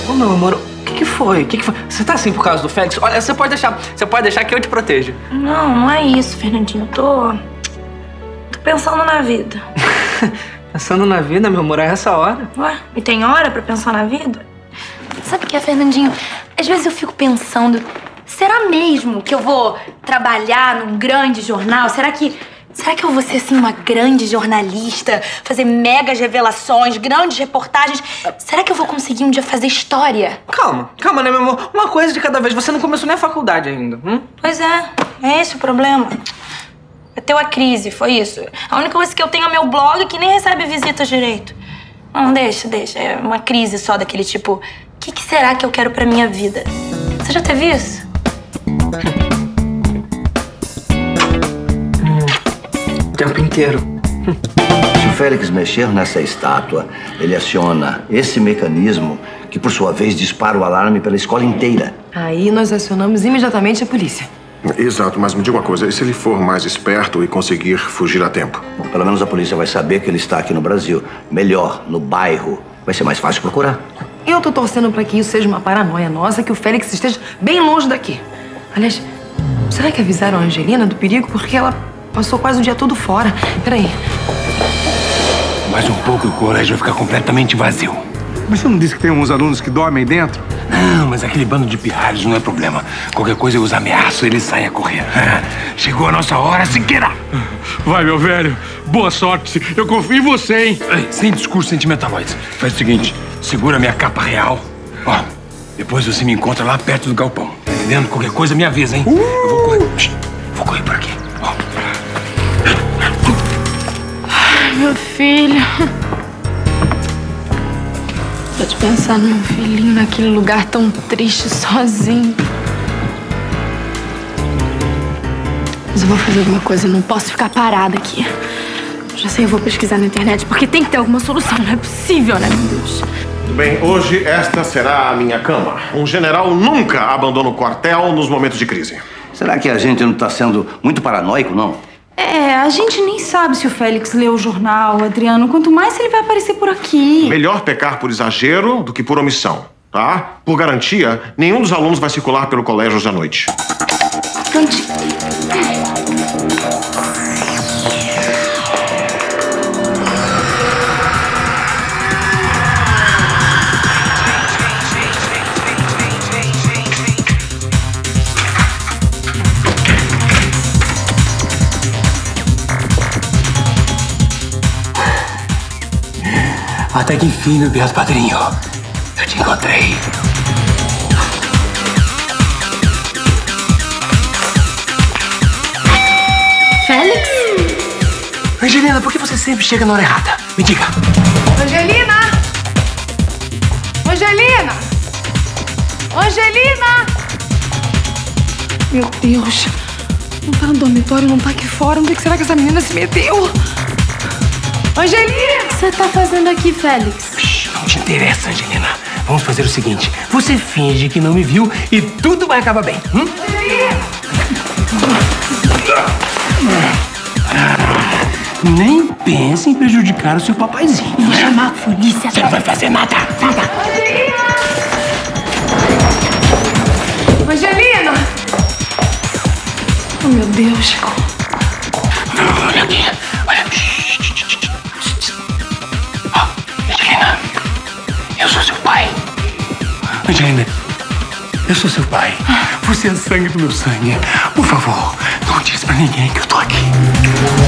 Ô, meu amor, o que foi? O que foi? Você tá assim por causa do Félix? Olha, você pode deixar que eu te protejo. Não é isso, Fernandinho. Tô pensando na vida. Pensando na vida, meu amor, a essa hora? Ué, e tem hora pra pensar na vida? Sabe o que é, Fernandinho? Às vezes eu fico pensando, será mesmo que eu vou trabalhar num grande jornal? Será que eu vou ser, assim, uma grande jornalista? Fazer megas revelações, grandes reportagens? Será que eu vou conseguir um dia fazer história? Calma, né, meu amor? Uma coisa de cada vez. Você não começou nem a faculdade ainda, Pois é esse o problema. Bateu a crise, foi isso. A única coisa que eu tenho é meu blog que nem recebe visitas direito. Não, deixa. É uma crise só daquele tipo, o que será que eu quero pra minha vida? Você já teve isso? O tempo inteiro. Se o Félix mexer nessa estátua, ele aciona esse mecanismo que, por sua vez, dispara o alarme pela escola inteira. Aí nós acionamos imediatamente a polícia. Exato, mas me diga uma coisa, e se ele for mais esperto e conseguir fugir a tempo? Bom, pelo menos a polícia vai saber que ele está aqui no Brasil. Melhor, no bairro. Vai ser mais fácil procurar. Eu tô torcendo pra que isso seja uma paranoia nossa, que o Félix esteja bem longe daqui. Aliás, será que avisaram a Angelina do perigo? Porque ela passou quase o dia todo fora. Peraí. Mais um pouco e o colégio vai ficar completamente vazio. Mas você não disse que tem uns alunos que dormem aí dentro? Não, mas aquele bando de pirralhos não é problema. Qualquer coisa eu os ameaço e eles saem a correr. Chegou a nossa hora, Siqueira! Vai, meu velho. Boa sorte. Eu confio em você, hein? Ei, sem discurso sentimentaloides. Faz o seguinte, segura minha capa real. Ó, depois você me encontra lá perto do galpão. Tá entendendo? Qualquer coisa me avisa, hein? Eu vou correr. Vou correr por aqui. Ó. Ai, meu filho. Pode pensar no meu filhinho naquele lugar tão triste, sozinho. Mas eu vou fazer alguma coisa, eu não posso ficar parada aqui. Já sei, eu vou pesquisar na internet, porque tem que ter alguma solução. Não é possível, né, meu Deus? Bem, hoje esta será a minha cama. Um general nunca abandona o quartel nos momentos de crise. Será que a gente não está sendo muito paranoico, não? A gente nem sabe se o Félix leu o jornal, Adriano. Quanto mais se ele vai aparecer por aqui. Melhor pecar por exagero do que por omissão, tá? Por garantia, nenhum dos alunos vai circular pelo colégio hoje à noite. Até que enfim, meu beato padrinho, eu te encontrei. Félix? Angelina, por que você sempre chega na hora errada? Me diga. Angelina! Angelina! Angelina! Meu Deus. Não tá no dormitório, não tá aqui fora. Onde é que será que essa menina se meteu? Angelina! O que você tá fazendo aqui, Félix? Não te interessa, Angelina. Vamos fazer o seguinte. Você finge que não me viu e tudo vai acabar bem. Nem pense em prejudicar o seu papaizinho. Vou chamar a polícia. Você não vai fazer nada. Nada. Angelina! Oh, meu Deus. Olha aqui. Olha. Angelina, eu sou seu pai. Angelina, eu sou seu pai. Você é sangue do meu sangue. Por favor, não diz pra ninguém que eu tô aqui.